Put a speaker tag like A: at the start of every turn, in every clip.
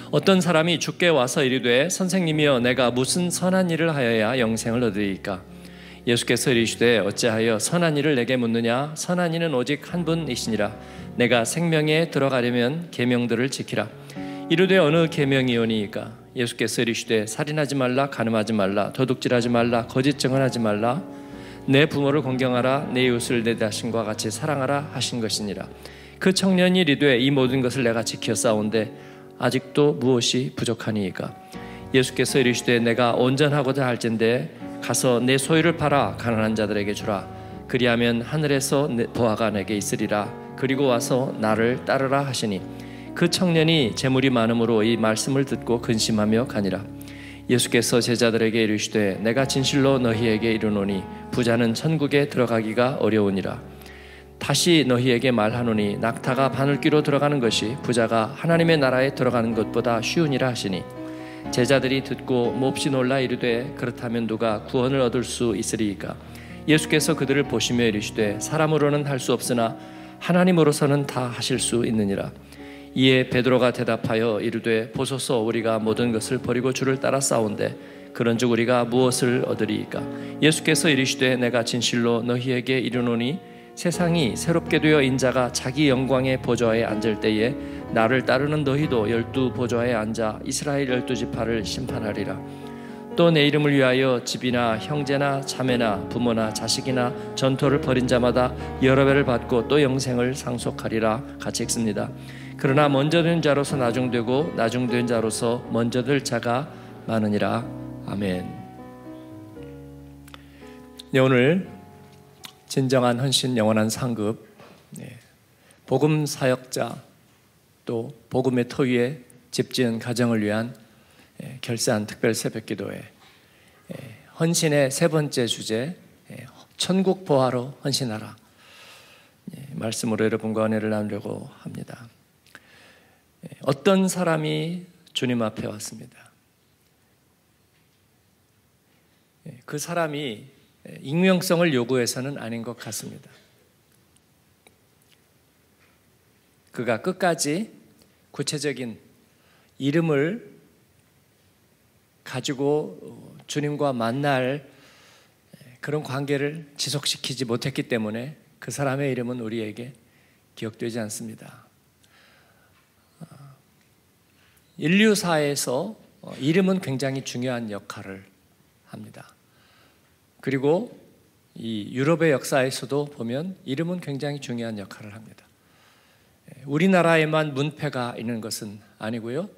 A: 어떤 사람이 주께 와서 이르되 선생님이여 내가 무슨 선한 일을 하여야 영생을 얻으리이까? 예수께서 이르시되 어찌하여 선한 일을 내게 묻느냐? 선한 이는 오직 한 분이시니라. 내가 생명에 들어가려면 계명들을 지키라. 이르되 어느 계명이오니이까? 예수께서 이르시되 살인하지 말라, 간음하지 말라, 도둑질하지 말라, 거짓 증언하지 말라, 내 부모를 공경하라, 내 이웃을 내 자신과 같이 사랑하라 하신 것이니라. 그 청년이 이르되 이 모든 것을 내가 지켰사온데 아직도 무엇이 부족하니이까? 예수께서 이르시되 내가 온전하고자 할진대 가서 내 소유를 팔아 가난한 자들에게 주라. 그리하면 하늘에서 보화가 내게 있으리라. 그리고 와서 나를 따르라 하시니 그 청년이 재물이 많음으로 이 말씀을 듣고 근심하며 가니라. 예수께서 제자들에게 이르시되 내가 진실로 너희에게 이르노니 부자는 천국에 들어가기가 어려우니라. 다시 너희에게 말하노니 낙타가 바늘귀로 들어가는 것이 부자가 하나님의 나라에 들어가는 것보다 쉬우니라 하시니 제자들이 듣고 몹시 놀라 이르되 그렇다면 누가 구원을 얻을 수 있으리이까? 예수께서 그들을 보시며 이르시되 사람으로는 할 수 없으나 하나님으로서는 다 하실 수 있느니라. 이에 베드로가 대답하여 이르되 보소서 우리가 모든 것을 버리고 주를 따라 싸운데 그런즉 우리가 무엇을 얻으리이까? 예수께서 이르시되 내가 진실로 너희에게 이르노니 세상이 새롭게 되어 인자가 자기 영광의 보좌에 앉을 때에 나를 따르는 너희도 12 보좌에 앉아 이스라엘 12지파를 심판하리라. 또 내 이름을 위하여 집이나 형제나 자매나 부모나 자식이나 전토를 벌인 자마다 여러 배를 받고 또 영생을 상속하리라. 같이 읽습니다. 그러나 먼저 된 자로서 나중되고 나중된 자로서 먼저 될 자가 많으니라. 아멘. 네, 오늘 진정한 헌신 영원한 상급, 복음 사역자 또 복음의 터 위에 집 지은 가정을 위한 결산 특별 새벽기도회 헌신의 세 번째 주제, 천국 보화로 헌신하라 말씀으로 여러분과 은혜를 나누려고 합니다. 어떤 사람이 주님 앞에 왔습니다. 그 사람이 익명성을 요구해서는 아닌 것 같습니다. 그가 끝까지 구체적인 이름을 가지고 주님과 만날 그런 관계를 지속시키지 못했기 때문에 그 사람의 이름은 우리에게 기억되지 않습니다. 인류사에서 이름은 굉장히 중요한 역할을 합니다. 그리고 이 유럽의 역사에서도 보면 이름은 굉장히 중요한 역할을 합니다. 우리나라에만 문패가 있는 것은 아니고요.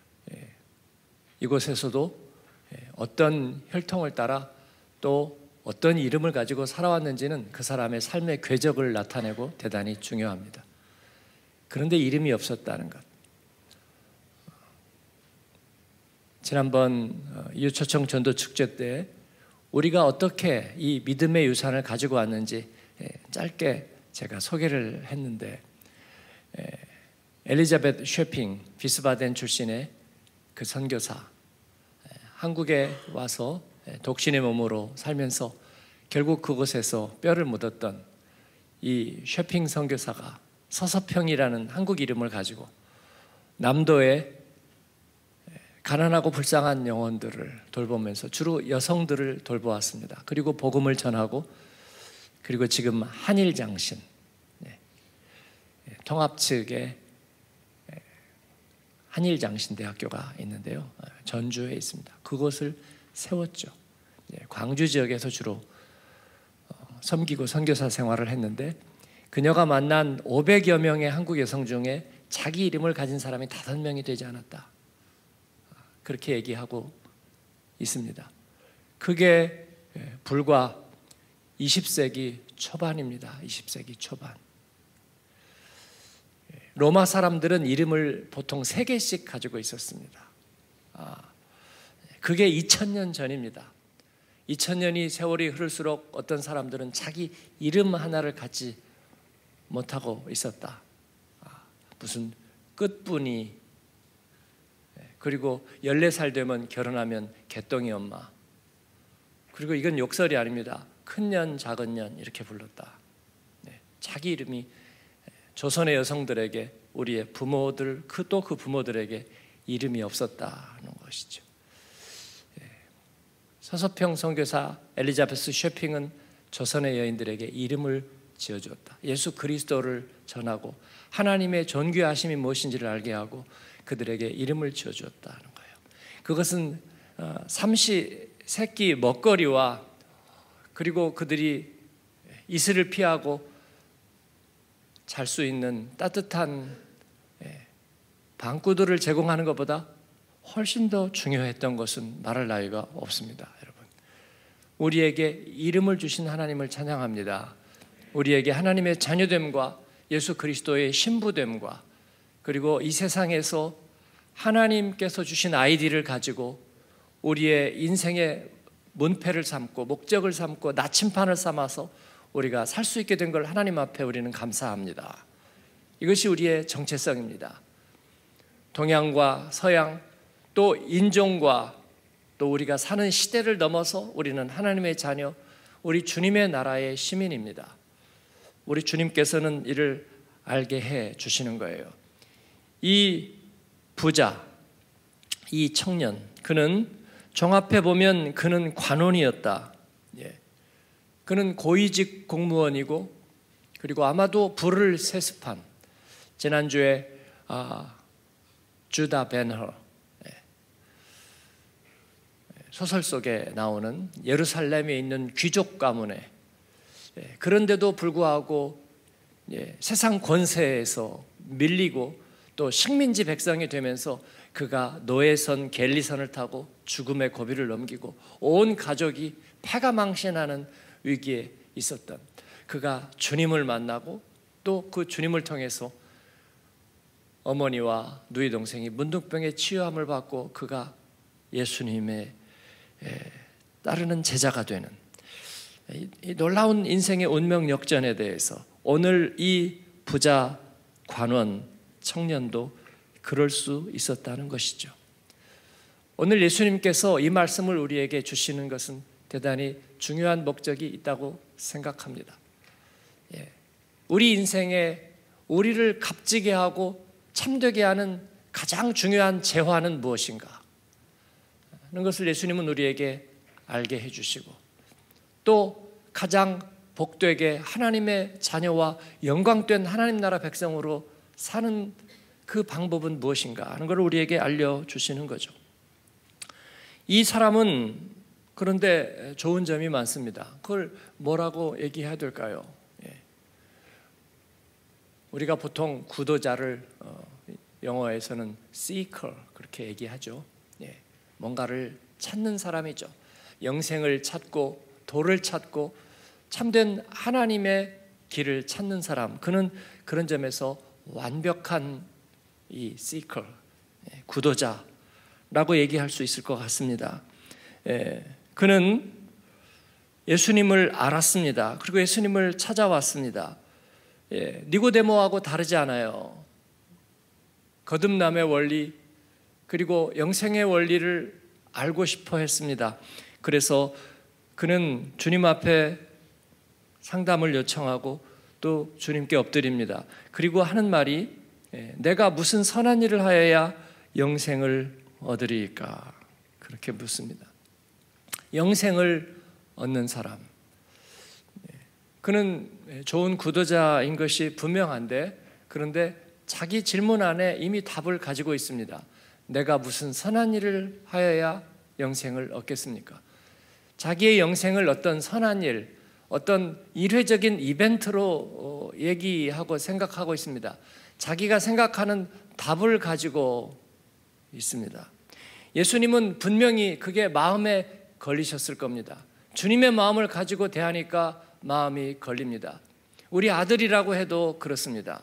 A: 이곳에서도 어떤 혈통을 따라 또 어떤 이름을 가지고 살아왔는지는 그 사람의 삶의 궤적을 나타내고 대단히 중요합니다. 그런데 이름이 없었다는 것. 지난번 이웃초청 전도 축제 때 우리가 어떻게 이 믿음의 유산을 가지고 왔는지 짧게 제가 소개를 했는데, 엘리자베트 쉐핑 비스바덴 출신의 그 선교사, 한국에 와서 독신의 몸으로 살면서 결국 그곳에서 뼈를 묻었던 이 쉐핑 선교사가 서서평이라는 한국 이름을 가지고 남도의 가난하고 불쌍한 영혼들을 돌보면서 주로 여성들을 돌보았습니다. 그리고 복음을 전하고, 그리고 지금 한일장신 통합 측에 한일장신대학교가 있는데요, 전주에 있습니다. 그곳을 세웠죠. 광주 지역에서 주로 섬기고 선교사 생활을 했는데, 그녀가 만난 500여 명의 한국 여성 중에 자기 이름을 가진 사람이 5명이 되지 않았다, 그렇게 얘기하고 있습니다. 그게 불과 20세기 초반입니다. 20세기 초반. 로마 사람들은 이름을 보통 3개씩 가지고 있었습니다. 그게 2000년 전입니다. 2000년이 세월이 흐를수록 어떤 사람들은 자기 이름 하나를 갖지 못하고 있었다. 무슨 끝분이, 그리고 14살 되면 결혼하면 개똥이 엄마, 그리고 이건 욕설이 아닙니다. 큰년 작은년 이렇게 불렀다. 자기 이름이 조선의 여성들에게, 우리의 부모들, 또 그 부모들에게 이름이 없었다는 것이죠. 서서평 선교사 엘리자베스 쇼핑은 조선의 여인들에게 이름을 지어주었다. 예수 그리스도를 전하고 하나님의 존귀하심이 무엇인지를 알게 하고 그들에게 이름을 지어주었다는 거예요. 그것은 삼시세끼 먹거리와 그리고 그들이 이슬을 피하고 잘 수 있는 따뜻한 방구들을 제공하는 것보다 훨씬 더 중요했던 것은 말할 나위가 없습니다. 여러분, 우리에게 이름을 주신 하나님을 찬양합니다. 우리에게 하나님의 자녀됨과 예수 그리스도의 신부됨과 그리고 이 세상에서 하나님께서 주신 아이디를 가지고 우리의 인생의 문패를 삼고 목적을 삼고 나침판을 삼아서 우리가 살 수 있게 된 걸 하나님 앞에 우리는 감사합니다. 이것이 우리의 정체성입니다. 동양과 서양 또 인종과 또 우리가 사는 시대를 넘어서 우리는 하나님의 자녀, 우리 주님의 나라의 시민입니다. 우리 주님께서는 이를 알게 해 주시는 거예요. 이 부자, 이 청년, 그는 종합해 보면 그는 관원이었다. 그는 고위직 공무원이고 그리고 아마도 불을 세습한 지난주에 주다 벤허 소설 속에 나오는 예루살렘에 있는 귀족 가문에 그런데도 불구하고 세상 권세에서 밀리고 또 식민지 백성이 되면서 그가 노예선 갤리선을 타고 죽음의 고비를 넘기고 온 가족이 패가망신하는 위기에 있었던 그가 주님을 만나고 또 그 주님을 통해서 어머니와 누이 동생이 문둥병에 치유함을 받고 그가 예수님의 따르는 제자가 되는 이 놀라운 인생의 운명 역전에 대해서 오늘 이 부자 관원 청년도 그럴 수 있었다는 것이죠. 오늘 예수님께서 이 말씀을 우리에게 주시는 것은 대단히 중요한 목적이 있다고 생각합니다. 우리 인생에 우리를 값지게 하고 참되게 하는 가장 중요한 재화는 무엇인가 하는 것을 예수님은 우리에게 알게 해주시고 또 가장 복되게 하나님의 자녀와 영광된 하나님 나라 백성으로 사는 그 방법은 무엇인가 하는 걸 우리에게 알려주시는 거죠. 이 사람은 그런데 좋은 점이 많습니다. 그걸 뭐라고 얘기해야 될까요? 우리가 보통 구도자를 영어에서는 seeker 그렇게 얘기하죠. 뭔가를 찾는 사람이죠. 영생을 찾고 도를 찾고 참된 하나님의 길을 찾는 사람, 그는 그런 점에서 완벽한 이 seeker, 구도자라고 얘기할 수 있을 것 같습니다. 그는 예수님을 알았습니다. 그리고 예수님을 찾아왔습니다. 니고데모하고 다르지 않아요. 거듭남의 원리 그리고 영생의 원리를 알고 싶어 했습니다. 그래서 그는 주님 앞에 상담을 요청하고 또 주님께 엎드립니다. 그리고 하는 말이 내가 무슨 선한 일을 하여야 영생을 얻으리까? 그렇게 묻습니다. 영생을 얻는 사람, 그는 좋은 구도자인 것이 분명한데 그런데 자기 질문 안에 이미 답을 가지고 있습니다. 내가 무슨 선한 일을 하여야 영생을 얻겠습니까? 자기의 영생을 어떤 선한 일, 어떤 일회적인 이벤트로 얘기하고 생각하고 있습니다. 자기가 생각하는 답을 가지고 있습니다. 예수님은 분명히 그게 마음에 걸리셨을 겁니다. 주님의 마음을 가지고 대하니까 마음이 걸립니다. 우리 아들이라고 해도 그렇습니다.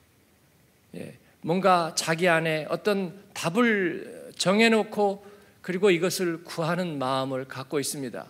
A: 뭔가 자기 안에 어떤 답을 정해놓고 그리고 이것을 구하는 마음을 갖고 있습니다.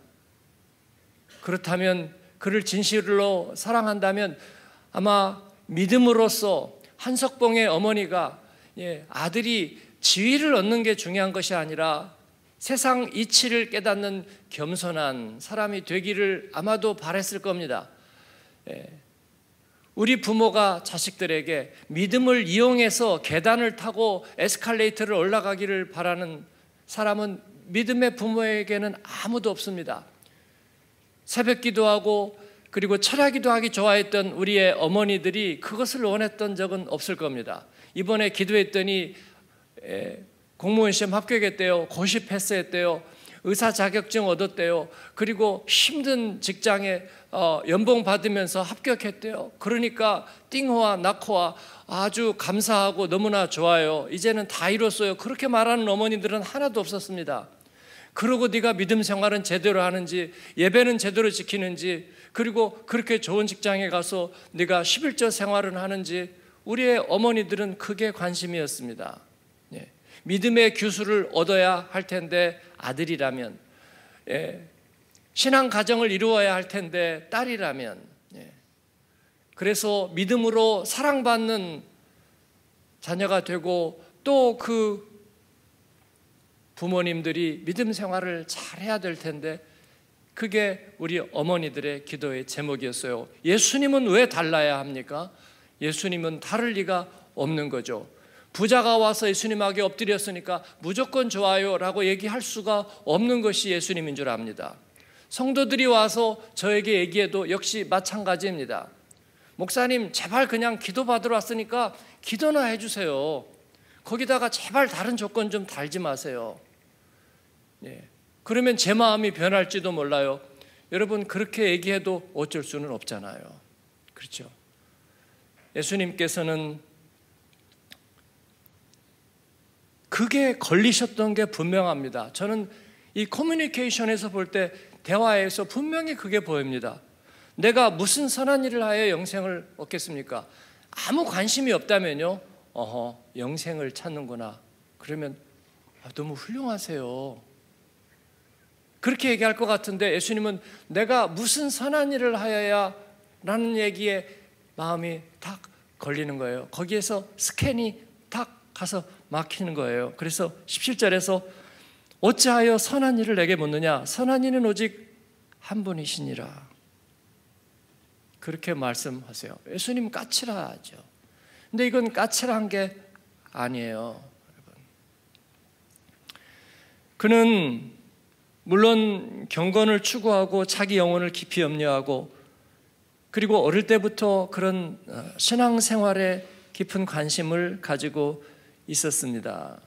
A: 그렇다면 그를 진실로 사랑한다면 아마 믿음으로써 한석봉의 어머니가 아들이 지위를 얻는 게 중요한 것이 아니라 세상 이치를 깨닫는 겸손한 사람이 되기를 아마도 바랬을 겁니다. 우리 부모가 자식들에게 믿음을 이용해서 계단을 타고 에스컬레이터를 올라가기를 바라는 사람은 믿음의 부모에게는 아무도 없습니다. 새벽 기도하고 그리고 철야 기도하기 좋아했던 우리의 어머니들이 그것을 원했던 적은 없을 겁니다. 이번에 기도했더니 공무원 시험 합격했대요. 고시 패스했대요. 의사 자격증 얻었대요. 그리고 힘든 직장에 연봉 받으면서 합격했대요. 그러니까 띵호와 낙호와 아주 감사하고 너무나 좋아요. 이제는 다 이뤘어요. 그렇게 말하는 어머니들은 하나도 없었습니다. 그러고 네가 믿음 생활은 제대로 하는지, 예배는 제대로 지키는지, 그리고 그렇게 좋은 직장에 가서 네가 11조 생활은 하는지, 우리의 어머니들은 그게 관심이었습니다. 믿음의 규수를 얻어야 할 텐데 아들이라면, 신앙 가정을 이루어야 할 텐데 딸이라면, 그래서 믿음으로 사랑받는 자녀가 되고 또 그 부모님들이 믿음 생활을 잘해야 될 텐데 그게 우리 어머니들의 기도의 제목이었어요. 예수님은 왜 달라야 합니까? 예수님은 다를 리가 없는 거죠. 부자가 와서 예수님에게 엎드렸으니까 무조건 좋아요 라고 얘기할 수가 없는 것이 예수님인 줄 압니다. 성도들이 와서 저에게 얘기해도 역시 마찬가지입니다. 목사님 제발 그냥 기도받으러 왔으니까 기도나 해주세요. 거기다가 제발 다른 조건 좀 달지 마세요. 그러면 제 마음이 변할지도 몰라요. 여러분 그렇게 얘기해도 어쩔 수는 없잖아요. 그렇죠? 예수님께서는 그게 걸리셨던 게 분명합니다. 저는 이 커뮤니케이션에서 볼 때 대화에서 분명히 그게 보입니다. 내가 무슨 선한 일을 하여 영생을 얻겠습니까? 아무 관심이 없다면요, 영생을 찾는구나. 그러면 너무 훌륭하세요. 그렇게 얘기할 것 같은데 예수님은 내가 무슨 선한 일을 하여야 라는 얘기에 마음이 딱 걸리는 거예요. 거기에서 스캔이 딱 가서 막히는 거예요. 그래서 17절에서 어찌하여 선한 일을 내게 묻느냐? 선한 이는 오직 한 분이시니라. 그렇게 말씀하세요. 예수님 까칠하죠. 근데 이건 까칠한 게 아니에요. 여러분. 그는 물론 경건을 추구하고 자기 영혼을 깊이 염려하고 그리고 어릴 때부터 그런 신앙생활에 깊은 관심을 가지고 있었습니다.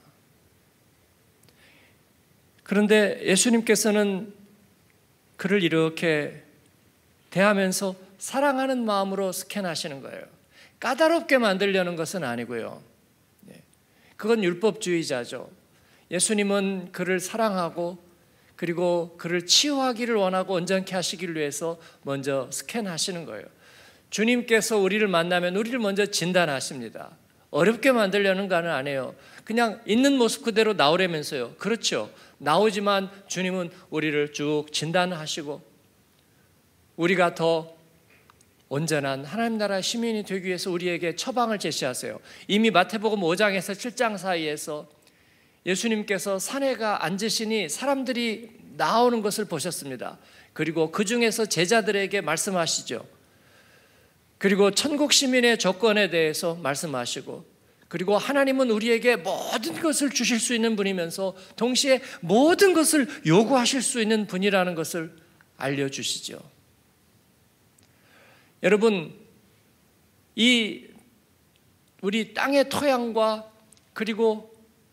A: 그런데 예수님께서는 그를 이렇게 대하면서 사랑하는 마음으로 스캔하시는 거예요. 까다롭게 만들려는 것은 아니고요. 그건 율법주의자죠. 예수님은 그를 사랑하고 그리고 그를 치유하기를 원하고 온전케 하시기를 위해서 먼저 스캔하시는 거예요. 주님께서 우리를 만나면 우리를 먼저 진단하십니다. 어렵게 만들려는 거는 아니에요. 그냥 있는 모습 그대로 나오려면서요. 그렇죠. 나오지만 주님은 우리를 쭉 진단하시고 우리가 더 온전한 하나님 나라 시민이 되기 위해서 우리에게 처방을 제시하세요. 이미 마태복음 5장에서 7장 사이에서 예수님께서 산에 가 앉으시니 사람들이 나오는 것을 보셨습니다. 그리고 그 중에서 제자들에게 말씀하시죠. 그리고 천국 시민의 조건에 대해서 말씀하시고 그리고 하나님은 우리에게 모든 것을 주실 수 있는 분이면서 동시에 모든 것을 요구하실 수 있는 분이라는 것을 알려주시죠. 여러분, 이 우리 땅의 토양과 그리고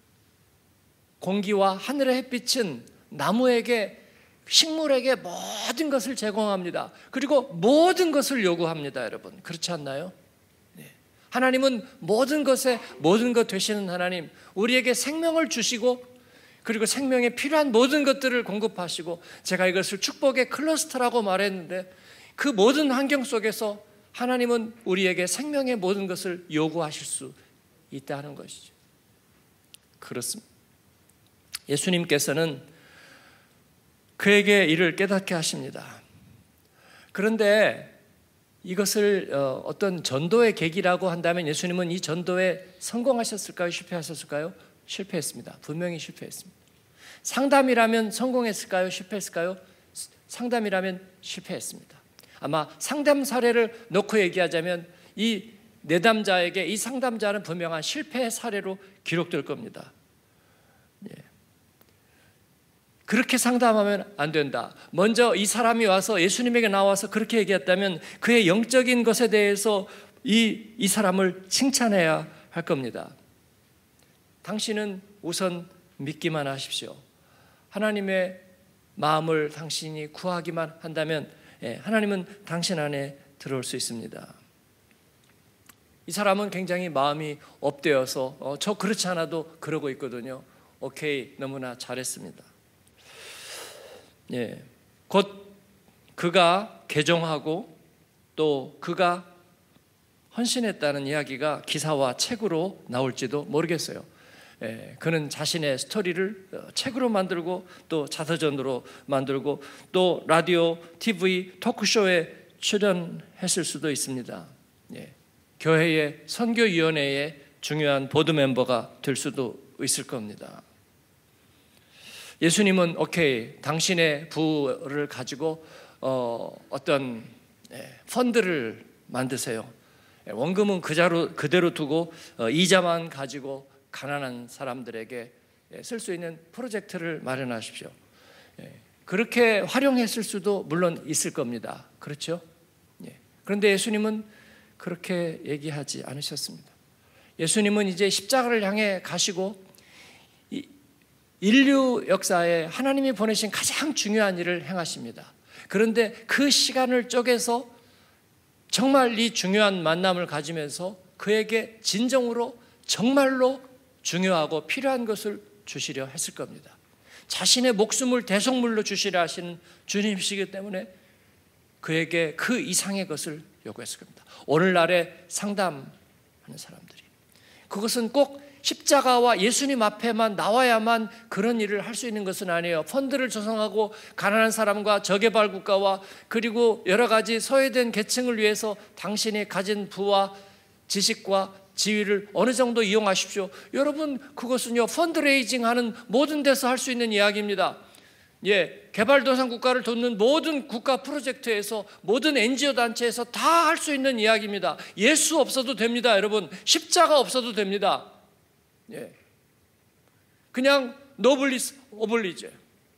A: 공기와 하늘의 햇빛은 나무에게 식물에게 모든 것을 제공합니다. 그리고 모든 것을 요구합니다. 여러분 그렇지 않나요? 하나님은 모든 것에 모든 것 되시는 하나님, 우리에게 생명을 주시고 그리고 생명에 필요한 모든 것들을 공급하시고 제가 이것을 축복의 클러스터라고 말했는데 그 모든 환경 속에서 하나님은 우리에게 생명의 모든 것을 요구하실 수 있다는 것이죠. 그렇습니다. 예수님께서는 그에게 이를 깨닫게 하십니다. 그런데 이것을 어떤 전도의 계기라고 한다면 예수님은 이 전도에 성공하셨을까요? 실패하셨을까요? 실패했습니다. 분명히 실패했습니다. 상담이라면 성공했을까요? 실패했을까요? 상담이라면 실패했습니다. 아마 상담 사례를 놓고 얘기하자면 이 내담자에게 이 상담자는 분명한 실패 사례로 기록될 겁니다. 그렇게 상담하면 안 된다. 먼저 이 사람이 와서 예수님에게 나와서 그렇게 얘기했다면 그의 영적인 것에 대해서 이 사람을 칭찬해야 할 겁니다. 당신은 우선 믿기만 하십시오. 하나님의 마음을 당신이 구하기만 한다면 하나님은 당신 안에 들어올 수 있습니다. 이 사람은 굉장히 마음이 업되어서 저 그렇지 않아도 그러고 있거든요. 오케이, 너무나 잘했습니다. 곧 그가 개종하고 또 그가 헌신했다는 이야기가 기사와 책으로 나올지도 모르겠어요. 그는 자신의 스토리를 책으로 만들고 또 자서전으로 만들고 또 라디오, TV, 토크쇼에 출연했을 수도 있습니다. 교회의 선교위원회의 중요한 보드 멤버가 될 수도 있을 겁니다. 예수님은 오케이, 당신의 부를 가지고 어떤 펀드를 만드세요. 원금은 그대로 두고 이자만 가지고 가난한 사람들에게 쓸 수 있는 프로젝트를 마련하십시오. 그렇게 활용했을 수도 물론 있을 겁니다. 그렇죠? 그런데 예수님은 그렇게 얘기하지 않으셨습니다. 예수님은 이제 십자가를 향해 가시고 인류 역사에 하나님이 보내신 가장 중요한 일을 행하십니다. 그런데 그 시간을 쪼개서 정말 이 중요한 만남을 가지면서 그에게 진정으로 정말로 중요하고 필요한 것을 주시려 했을 겁니다. 자신의 목숨을 대속물로 주시려 하시는 주님이시기 때문에 그에게 그 이상의 것을 요구했을 겁니다. 오늘날에 상담하는 사람들이 그것은 꼭 십자가와 예수님 앞에만 나와야만 그런 일을 할 수 있는 것은 아니에요. 펀드를 조성하고 가난한 사람과 저개발 국가와 그리고 여러 가지 소외된 계층을 위해서 당신이 가진 부와 지식과 지위를 어느 정도 이용하십시오. 여러분, 그것은요 펀드레이징하는 모든 데서 할 수 있는 이야기입니다. 개발도상 국가를 돕는 모든 국가 프로젝트에서 모든 NGO 단체에서 다 할 수 있는 이야기입니다. 예수 없어도 됩니다. 여러분, 십자가 없어도 됩니다. 그냥 노블리스 오블리제,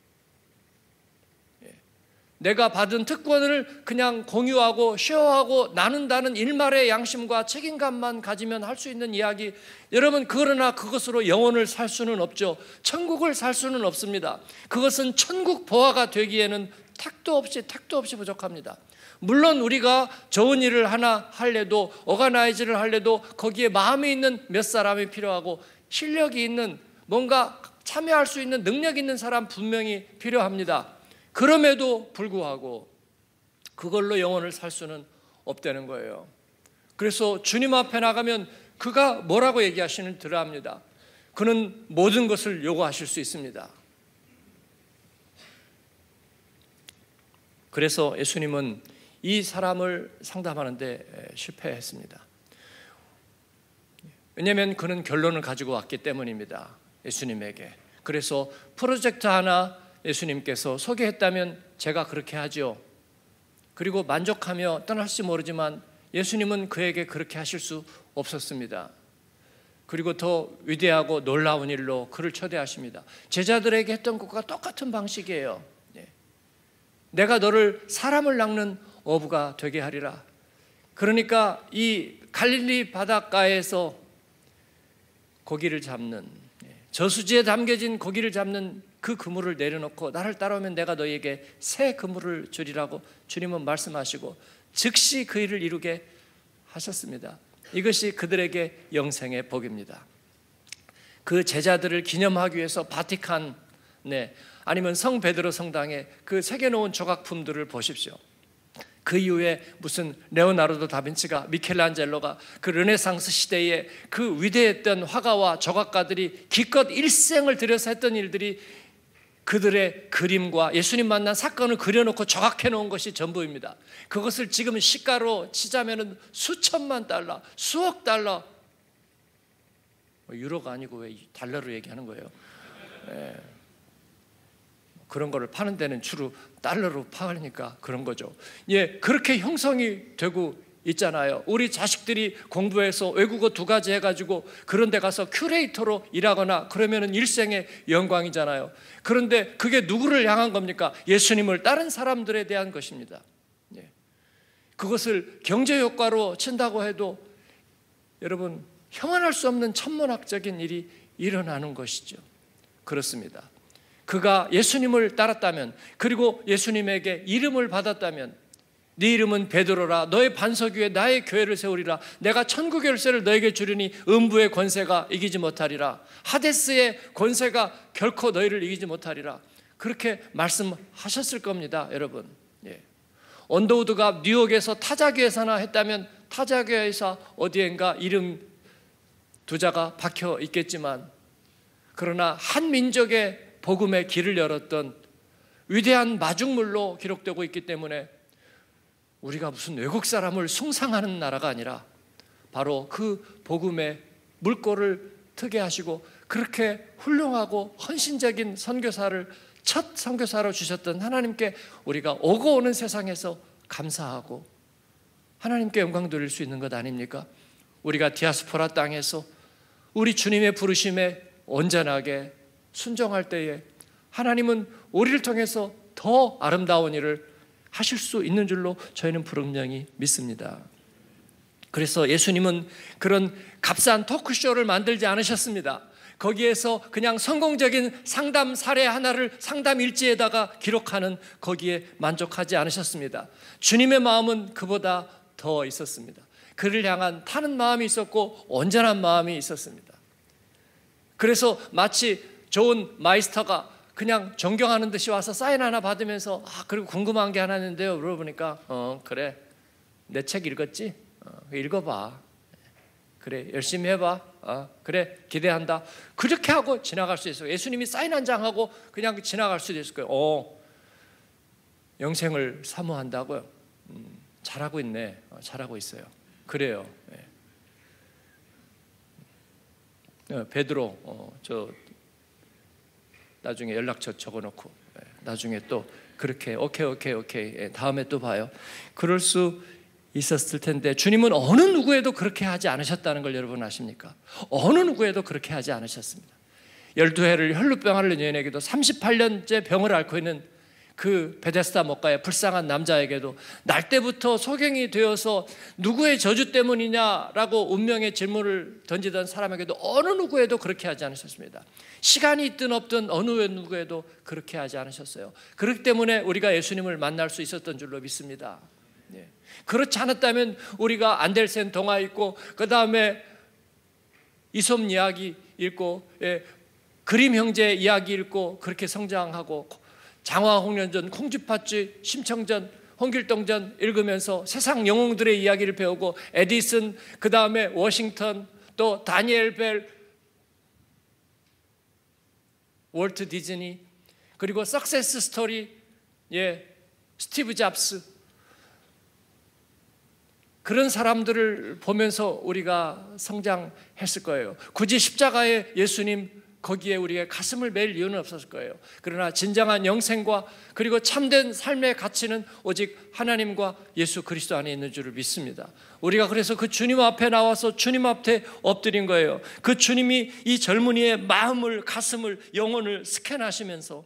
A: 내가 받은 특권을 그냥 공유하고 쉐어하고 나눈다는 일말의 양심과 책임감만 가지면 할 수 있는 이야기. 여러분, 그러나 그것으로 영혼을 살 수는 없죠. 천국을 살 수는 없습니다. 그것은 천국 보화가 되기에는 택도 없이 부족합니다. 물론 우리가 좋은 일을 하나 할래도, 어가나이즈를 할래도 거기에 마음이 있는 몇 사람이 필요하고 실력이 있는, 뭔가 참여할 수 있는 능력 있는 사람 분명히 필요합니다. 그럼에도 불구하고 그걸로 영혼을 살 수는 없다는 거예요. 그래서 주님 앞에 나가면 그가 뭐라고 얘기하시는지 들어야 합니다. 그는 모든 것을 요구하실 수 있습니다. 그래서 예수님은 이 사람을 상담하는데 실패했습니다. 왜냐하면 그는 결론을 가지고 왔기 때문입니다. 예수님에게. 그래서 프로젝트 하나 예수님께서 소개했다면 제가 그렇게 하죠. 그리고 만족하며 떠날지 모르지만 예수님은 그에게 그렇게 하실 수 없었습니다. 그리고 더 위대하고 놀라운 일로 그를 초대하십니다. 제자들에게 했던 것과 똑같은 방식이에요. 내가 너를 사람을 낚는 어부가 되게 하리라. 그러니까 이 갈릴리 바닷가에서 고기를 잡는, 저수지에 담겨진 고기를 잡는 그 그물을 내려놓고 나를 따라오면 내가 너희에게 새 그물을 주리라고 주님은 말씀하시고 즉시 그 일을 이루게 하셨습니다. 이것이 그들에게 영생의 복입니다. 그 제자들을 기념하기 위해서 바티칸 아니면 성 베드로 성당에 그 새겨놓은 조각품들을 보십시오. 그 이후에 무슨 레오나르도 다빈치가, 미켈란젤로가 그 르네상스 시대에 그 위대했던 화가와 조각가들이 기껏 일생을 들여서 했던 일들이 그들의 그림과 예수님 만난 사건을 그려놓고 조각해 놓은 것이 전부입니다. 그것을 지금 시가로 치자면 수천만 달러, 수억 달러, 유로가 아니고 왜 달러로 얘기하는 거예요? 그런 거를 파는 데는 주로 달러로 파니까 그런 거죠. 그렇게 형성이 되고 있잖아요. 우리 자식들이 공부해서 외국어 2가지 해가지고 그런 데 가서 큐레이터로 일하거나 그러면은 일생의 영광이잖아요. 그런데 그게 누구를 향한 겁니까? 예수님을 다른 사람들에 대한 것입니다. 그것을 경제효과로 친다고 해도 여러분 형언할 수 없는 천문학적인 일이 일어나는 것이죠. 그렇습니다. 그가 예수님을 따랐다면, 그리고 예수님에게 이름을 받았다면, 네 이름은 베드로라, 너의 반석 위에 나의 교회를 세우리라, 내가 천국 열쇠를 너에게 주리니 음부의 권세가 이기지 못하리라, 하데스의 권세가 결코 너희를 이기지 못하리라, 그렇게 말씀하셨을 겁니다. 여러분, 언더우드가 뉴욕에서 타자교회사나 했다면 타자교회사 어디엔가 이름 2자가 박혀 있겠지만, 그러나 한 민족의 복음의 길을 열었던 위대한 마중물로 기록되고 있기 때문에 우리가 무슨 외국 사람을 숭상하는 나라가 아니라 바로 그 복음의 물꼬를 트게 하시고 그렇게 훌륭하고 헌신적인 선교사를 첫 선교사로 주셨던 하나님께 우리가 오고 오는 세상에서 감사하고 하나님께 영광 돌릴 수 있는 것 아닙니까? 우리가 디아스포라 땅에서 우리 주님의 부르심에 온전하게 순종할 때에 하나님은 우리를 통해서 더 아름다운 일을 하실 수 있는 줄로 저희는 분명히 믿습니다. 그래서 예수님은 그런 값싼 토크쇼를 만들지 않으셨습니다. 거기에서 그냥 성공적인 상담 사례 하나를 상담 일지에다가 기록하는 거기에 만족하지 않으셨습니다. 주님의 마음은 그보다 더 있었습니다. 그를 향한 타는 마음이 있었고 온전한 마음이 있었습니다. 그래서 마치 좋은 마이스터가 그냥 존경하는 듯이 와서 사인 하나 받으면서 그리고 궁금한 게 하나 있는데요, 물어보니까 그래, 내 책 읽었지? 읽어봐. 그래, 열심히 해봐. 그래, 기대한다. 그렇게 하고 지나갈 수 있어요. 예수님이 사인 한 장 하고 그냥 지나갈 수도 있을 거예요. 영생을 사모한다고요? 잘하고 있네. 잘하고 있어요. 그래요. 베드로 저 나중에 연락처 적어놓고 나중에 또 그렇게 오케이 다음에 또 봐요. 그럴 수 있었을 텐데 주님은 어느 누구에도 그렇게 하지 않으셨다는 걸 여러분 아십니까? 어느 누구에도 그렇게 하지 않으셨습니다. 12해를 혈루병 앓는 여인에게도 38년째 병을 앓고 있는 그 베데스다 목가의 불쌍한 남자에게도 날 때부터 소경이 되어서 누구의 저주 때문이냐라고 운명의 질문을 던지던 사람에게도 어느 누구에도 그렇게 하지 않으셨습니다. 시간이 있든 없든 어느 누구에도 그렇게 하지 않으셨어요. 그렇기 때문에 우리가 예수님을 만날 수 있었던 줄로 믿습니다. 그렇지 않았다면 우리가 안델센 동화 읽고 그 다음에 이솝 이야기 읽고 그림 형제 이야기 읽고 그렇게 성장하고 장화홍련전, 콩쥐팥쥐, 심청전, 홍길동전 읽으면서 세상 영웅들의 이야기를 배우고 에디슨, 그 다음에 워싱턴, 또 다니엘 벨, 월트 디즈니, 그리고 석세스 스토리, 스티브 잡스, 그런 사람들을 보면서 우리가 성장했을 거예요. 굳이 십자가의 예수님 거기에 우리가 가슴을 맬 이유는 없었을 거예요. 그러나 진정한 영생과 그리고 참된 삶의 가치는 오직 하나님과 예수 그리스도 안에 있는 줄을 믿습니다. 우리가 그래서 그 주님 앞에 나와서 주님 앞에 엎드린 거예요. 그 주님이 이 젊은이의 마음을, 가슴을, 영혼을 스캔하시면서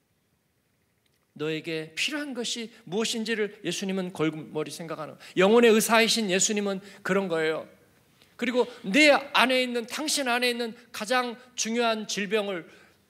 A: 너에게 필요한 것이 무엇인지를 예수님은 골머리 생각하는, 영혼의 의사이신 예수님은 그런 거예요. 그리고 내 안에 있는, 당신 안에 있는 가장 중요한 질병을,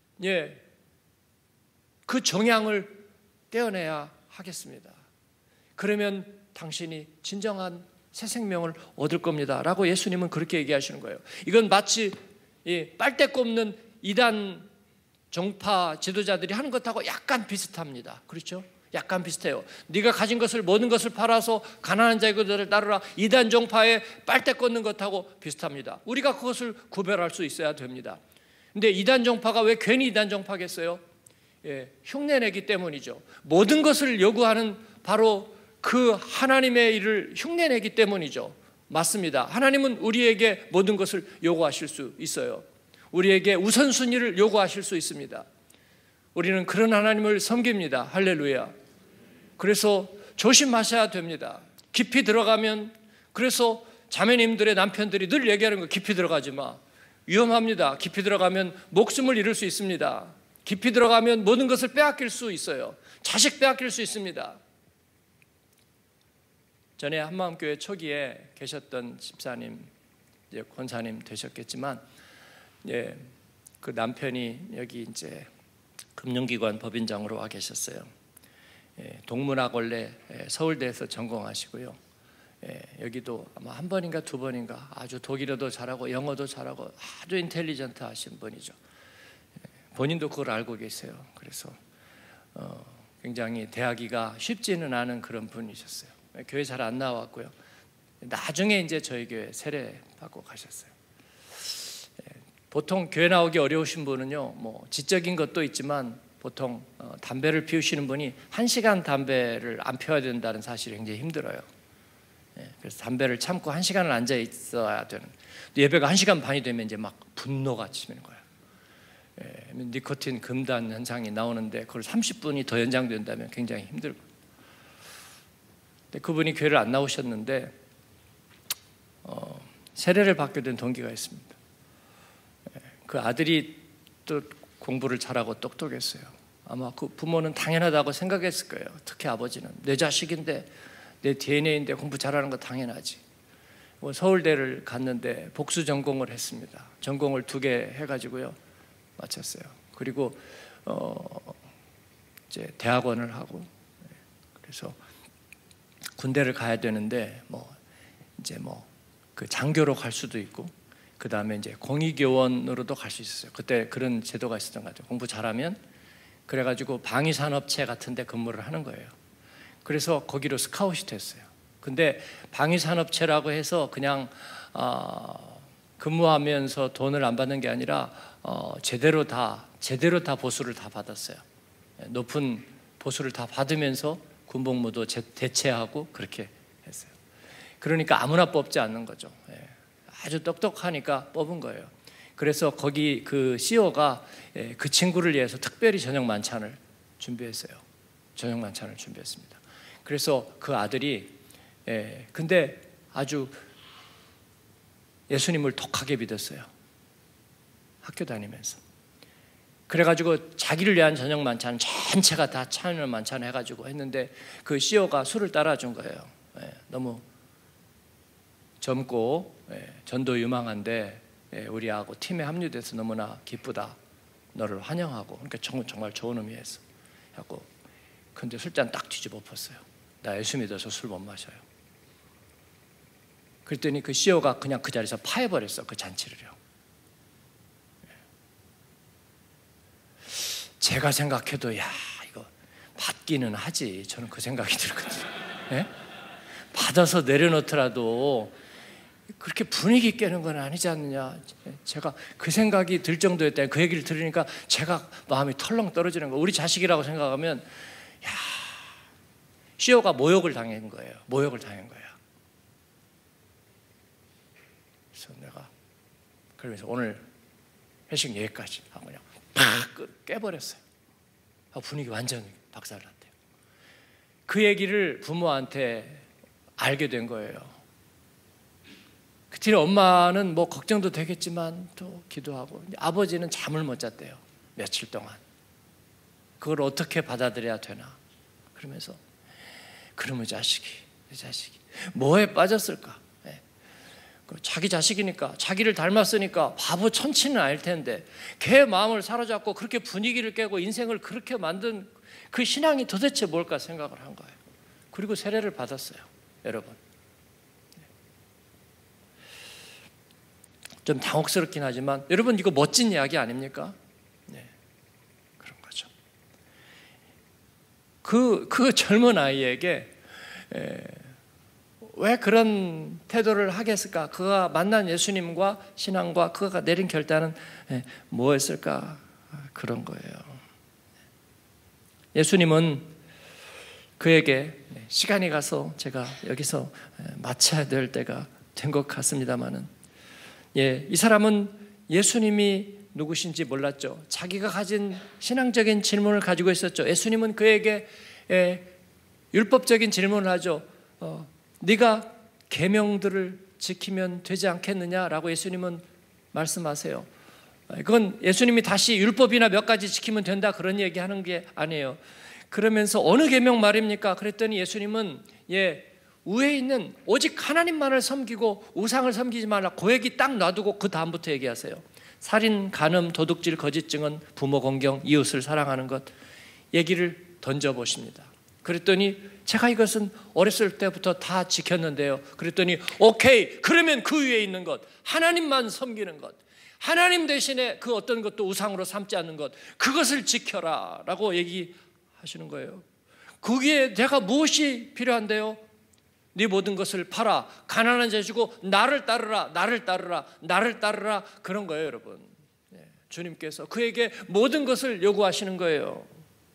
A: 그 정향을 떼어내야 하겠습니다. 그러면 당신이 진정한 새 생명을 얻을 겁니다 라고 예수님은 그렇게 얘기하시는 거예요. 이건 마치 빨대 꼽는 이단 종파 지도자들이 하는 것하고 약간 비슷합니다. 그렇죠? 약간 비슷해요. 네가 가진 것을, 모든 것을 팔아서 가난한 자들을 따르라, 이단 종파에 빨대 꽂는 것하고 비슷합니다. 우리가 그것을 구별할 수 있어야 됩니다. 근데 이단 종파가 왜 괜히 이단 종파겠어요? 흉내내기 때문이죠. 모든 것을 요구하는 바로 그 하나님의 일을 흉내내기 때문이죠. 맞습니다. 하나님은 우리에게 모든 것을 요구하실 수 있어요. 우리에게 우선순위를 요구하실 수 있습니다. 우리는 그런 하나님을 섬깁니다. 할렐루야. 그래서 조심하셔야 됩니다. 깊이 들어가면 그래서 자매님들의 남편들이 늘 얘기하는 거, 깊이 들어가지 마. 위험합니다. 깊이 들어가면 목숨을 잃을 수 있습니다. 깊이 들어가면 모든 것을 빼앗길 수 있어요. 자식 빼앗길 수 있습니다. 전에 한마음교회 초기에 계셨던 집사님, 이제 권사님 되셨겠지만, 예, 그 남편이 여기 이제 금융기관 법인장으로 와 계셨어요. 예, 동문학 원래 서울대에서 전공하시고요. 예, 여기도 아마 한 번인가 두 번인가 아주 독일어도 잘하고 영어도 잘하고 아주 인텔리전트 하신 분이죠. 예, 본인도 그걸 알고 계세요. 그래서 굉장히 대하기가 쉽지는 않은 그런 분이셨어요. 교회 잘 안 나왔고요. 나중에 이제 저희 교회 세례 받고 가셨어요. 보통 교회 나오기 어려우신 분은요, 뭐 지적인 것도 있지만 보통 담배를 피우시는 분이 1시간 담배를 안 피워야 된다는 사실이 굉장히 힘들어요. 그래서 담배를 참고 1시간을 앉아 있어야 되는. 예배가 1시간 반이 되면 이제 막 분노가 치는 거예요. 니코틴 금단 현상이 나오는데 그걸 30분이 더 연장된다면 굉장히 힘들고. 근데 그분이 교회를 안 나오셨는데 세례를 받게 된 동기가 있습니다. 그 아들이 또 공부를 잘하고 똑똑했어요. 아마 그 부모는 당연하다고 생각했을 거예요. 특히 아버지는 내 자식인데, 내 DNA인데 공부 잘하는 거 당연하지. 서울대를 갔는데 복수 전공을 했습니다. 전공을 2개 해가지고요 마쳤어요. 그리고 이제 대학원을 하고, 그래서 군대를 가야 되는데 이제 그 장교로 갈 수도 있고, 그 다음에 이제 공익요원으로도 갈 수 있었어요. 그때 그런 제도가 있었던 것 같아요. 공부 잘하면 그래가지고 방위산업체 같은데 근무를 하는 거예요. 그래서 거기로 스카웃이 됐어요. 근데 방위산업체라고 해서 그냥 근무하면서 돈을 안 받는 게 아니라 제대로 다 보수를 다 받았어요. 높은 보수를 다 받으면서 군복무도 대체하고 그렇게 했어요. 그러니까 아무나 뽑지 않는 거죠. 아주 똑똑하니까 뽑은 거예요. 그래서 거기 그 CEO가 그 친구를 위해서 특별히 저녁 만찬을 준비했어요. 저녁 만찬을 준비했습니다. 그래서 그 아들이 근데 아주 예수님을 독하게 믿었어요. 학교 다니면서. 그래가지고 자기를 위한 저녁 만찬 전체가 다 찬양 만찬 해가지고 했는데 그 CEO가 술을 따라준 거예요. 너무 젊고 전도 유망한데 우리하고 팀에 합류돼서 너무나 기쁘다. 너를 환영하고. 그러니까 정말 좋은 의미에서 하고. 근데 술잔 딱 뒤집어 엎었어요. 나 예수 믿어서 술 못 마셔요. 그랬더니 그 CEO가 그냥 그 자리에서 파해버렸어. 그 잔치를요. 제가 생각해도 야 이거 받기는 하지. 저는 그 생각이 들거든요. 받아서 내려놓더라도 그렇게 분위기 깨는 건 아니지 않느냐. 제가 그 생각이 들 정도였다. 그 얘기를 들으니까 제가 마음이 털렁 떨어지는 거예요. 우리 자식이라고 생각하면 야 CEO가 모욕을 당한 거예요. 모욕을 당한 거예요. 그래서 내가 그러면서 오늘 회식 여기까지 하고 그냥 팍 깨버렸어요. 분위기 완전히 박살났대요. 그 얘기를 부모한테 알게 된 거예요. 그 뒤에 엄마는 뭐 걱정도 되겠지만 또 기도하고, 아버지는 잠을 못 잤대요. 며칠 동안. 그걸 어떻게 받아들여야 되나. 그러면서 그놈의 자식이 뭐에 빠졌을까. 자기 자식이니까, 자기를 닮았으니까 바보 천치는 아닐 텐데 걔 마음을 사로잡고 그렇게 분위기를 깨고 인생을 그렇게 만든 그 신앙이 도대체 뭘까 생각을 한 거예요. 그리고 세례를 받았어요. 여러분 좀 당혹스럽긴 하지만 여러분 이거 멋진 이야기 아닙니까? 네, 그런 거죠. 그 젊은 아이에게 왜 그런 태도를 하게 했을까? 그가 만난 예수님과 신앙과 그가 내린 결단은 뭐였을까? 그런 거예요. 예수님은 그에게 시간이 가서 제가 여기서 마쳐야 될 때가 된 것 같습니다만은, 이 사람은 예수님이 누구신지 몰랐죠. 자기가 가진 신앙적인 질문을 가지고 있었죠. 예수님은 그에게 율법적인 질문을 하죠. 네가 계명들을 지키면 되지 않겠느냐라고 예수님은 말씀하세요. 그건 예수님이 다시 율법이나 몇 가지 지키면 된다 그런 얘기하는 게 아니에요. 그러면서 어느 계명 말입니까? 그랬더니 예수님은 위에 있는 오직 하나님만을 섬기고 우상을 섬기지 말라, 그 얘기 딱 놔두고 그 다음부터 얘기하세요. 살인, 간음, 도둑질, 거짓 증언, 부모 공경, 이웃을 사랑하는 것 얘기를 던져보십니다. 그랬더니 제가 이것은 어렸을 때부터 다 지켰는데요. 그랬더니 오케이, 그러면 그 위에 있는 것, 하나님만 섬기는 것, 하나님 대신에 그 어떤 것도 우상으로 삼지 않는 것, 그것을 지켜라 라고 얘기하시는 거예요. 거기에 내가 무엇이 필요한데요? 네 모든 것을 팔아 가난한 자 주고 나를 따르라, 나를 따르라, 나를 따르라, 그런 거예요. 여러분, 주님께서 그에게 모든 것을 요구하시는 거예요.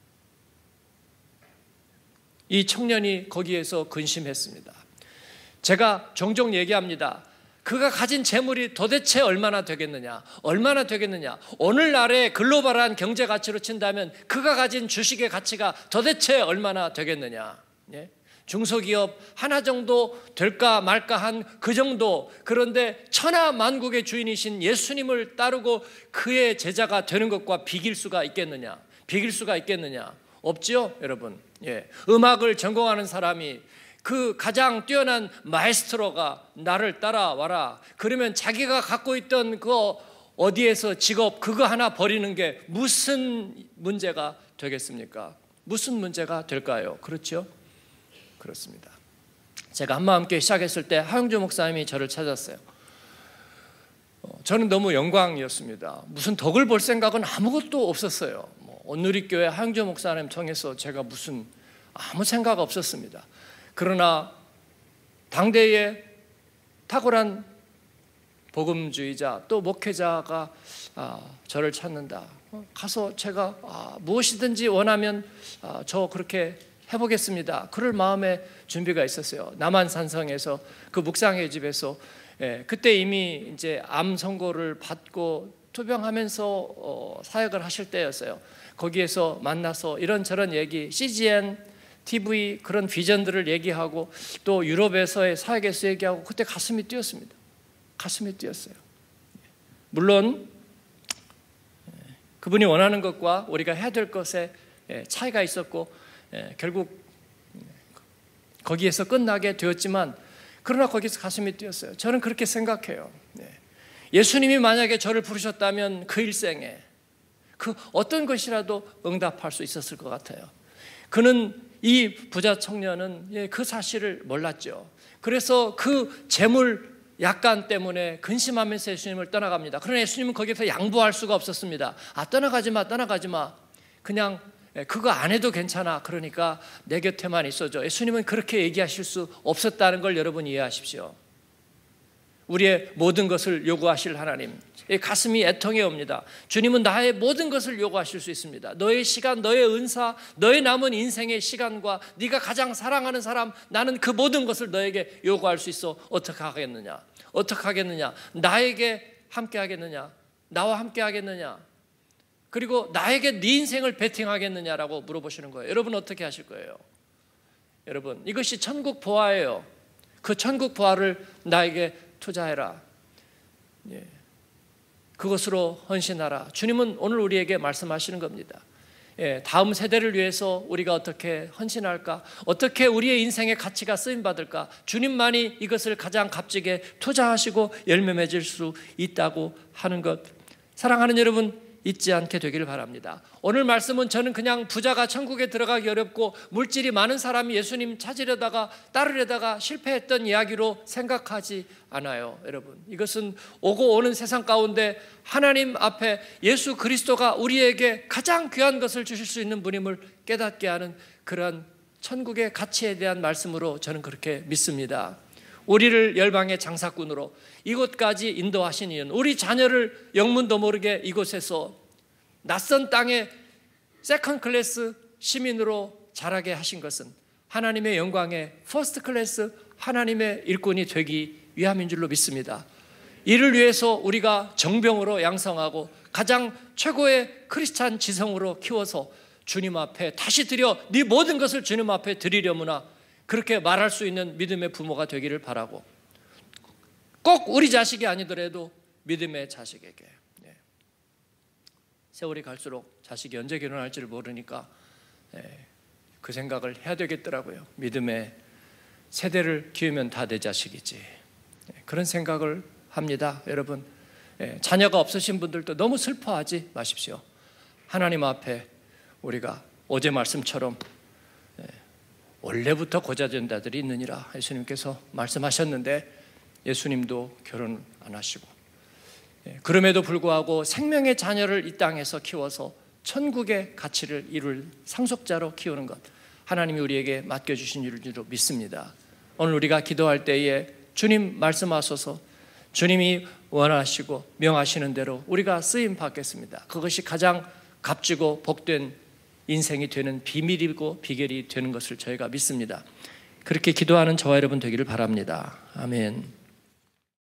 A: 이 청년이 거기에서 근심했습니다. 제가 종종 얘기합니다. 그가 가진 재물이 도대체 얼마나 되겠느냐, 얼마나 되겠느냐. 오늘날의 글로벌한 경제 가치로 친다면 그가 가진 주식의 가치가 도대체 얼마나 되겠느냐. 중소기업 하나 정도 될까 말까 한 그 정도. 그런데 천하만국의 주인이신 예수님을 따르고 그의 제자가 되는 것과 비길 수가 있겠느냐, 비길 수가 있겠느냐? 없지요, 여러분. 음악을 전공하는 사람이 그 가장 뛰어난 마에스트로가 나를 따라와라 그러면 자기가 갖고 있던 그 어디에서 직업 그거 하나 버리는 게 무슨 문제가 되겠습니까? 무슨 문제가 될까요? 그렇죠? 그렇습니다. 제가 한마음교회 시작했을 때 하영주 목사님이 저를 찾았어요. 저는 너무 영광이었습니다. 무슨 덕을 볼 생각은 아무것도 없었어요. 온누리교회 하영주 목사님 통해서 제가 무슨 아무 생각 없었습니다. 그러나 당대의 탁월한 복음주의자 또 목회자가 저를 찾는다. 가서 제가 무엇이든지 원하면 저 그렇게 해보겠습니다. 그럴 마음의 준비가 있었어요. 남한산성에서 그 묵상회 집에서 그때 이미 이제 암 선고를 받고 투병하면서 사역을 하실 때였어요. 거기에서 만나서 이런저런 얘기, CGN, TV 그런 비전들을 얘기하고 또 유럽에서의 사역에서 얘기하고 그때 가슴이 뛰었습니다. 가슴이 뛰었어요. 물론 그분이 원하는 것과 우리가 해야 될 것에 차이가 있었고 결국 거기에서 끝나게 되었지만 그러나 거기서 가슴이 뛰었어요. 저는 그렇게 생각해요. 예수님이 만약에 저를 부르셨다면 그 일생에 그 어떤 것이라도 응답할 수 있었을 것 같아요. 그는 이 부자 청년은 그 사실을 몰랐죠. 그래서 그 재물 약간 때문에 근심하면서 예수님을 떠나갑니다. 그러나 예수님은 거기서 양보할 수가 없었습니다. 떠나가지 마, 떠나가지 마. 그냥 그거 안 해도 괜찮아. 그러니까 내 곁에만 있어줘. 예수님은 그렇게 얘기하실 수 없었다는 걸 여러분 이해하십시오. 우리의 모든 것을 요구하실 하나님, 가슴이 애통해 옵니다. 주님은 나의 모든 것을 요구하실 수 있습니다. 너의 시간, 너의 은사, 너의 남은 인생의 시간과 네가 가장 사랑하는 사람, 나는 그 모든 것을 너에게 요구할 수 있어. 어떻게 하겠느냐? 어떻게 하겠느냐? 나에게 함께 하겠느냐? 나와 함께 하겠느냐? 그리고 나에게 네 인생을 베팅하겠느냐라고 물어보시는 거예요. 여러분 어떻게 하실 거예요? 여러분, 이것이 천국 보화예요. 그 천국 보화를 나에게 투자해라. 그것으로 헌신하라. 주님은 오늘 우리에게 말씀하시는 겁니다. 다음 세대를 위해서 우리가 어떻게 헌신할까? 어떻게 우리의 인생의 가치가 쓰임받을까? 주님만이 이것을 가장 값지게 투자하시고 열매 맺을 수 있다고 하는 것, 사랑하는 여러분 잊지 않게 되기를 바랍니다. 오늘 말씀은 저는 그냥 부자가 천국에 들어가기 어렵고 물질이 많은 사람이 예수님 찾으려다가 따르려다가 실패했던 이야기로 생각하지 않아요. 여러분, 이것은 오고 오는 세상 가운데 하나님 앞에 예수 그리스도가 우리에게 가장 귀한 것을 주실 수 있는 분임을 깨닫게 하는 그런 천국의 가치에 대한 말씀으로 저는 그렇게 믿습니다. 우리를 열방의 장사꾼으로 이곳까지 인도하신 이유는 우리 자녀를 영문도 모르게 이곳에서 낯선 땅에 세컨드 클래스 시민으로 자라게 하신 것은 하나님의 영광의 퍼스트 클래스 하나님의 일꾼이 되기 위함인 줄로 믿습니다. 이를 위해서 우리가 정병으로 양성하고 가장 최고의 크리스찬 지성으로 키워서 주님 앞에 다시 드려 네 모든 것을 주님 앞에 드리려무나 그렇게 말할 수 있는 믿음의 부모가 되기를 바라고, 꼭 우리 자식이 아니더라도 믿음의 자식에게. 세월이 갈수록 자식이 언제 결혼할지를 모르니까 그 생각을 해야 되겠더라고요. 믿음의 세대를 키우면 다 내 자식이지. 그런 생각을 합니다. 여러분, 자녀가 없으신 분들도 너무 슬퍼하지 마십시오. 하나님 앞에 우리가 어제 말씀처럼 원래부터 고자된 자들이 있느니라 예수님께서 말씀하셨는데, 예수님도 결혼 안 하시고 그럼에도 불구하고 생명의 자녀를 이 땅에서 키워서 천국의 가치를 이룰 상속자로 키우는 것, 하나님이 우리에게 맡겨주신 일로 믿습니다. 오늘 우리가 기도할 때에 주님 말씀하소서, 주님이 원하시고 명하시는 대로 우리가 쓰임 받겠습니다. 그것이 가장 값지고 복된 인생이 되는 비밀이고 비결이 되는 것을 저희가 믿습니다. 그렇게 기도하는 저와 여러분 되기를 바랍니다. 아멘.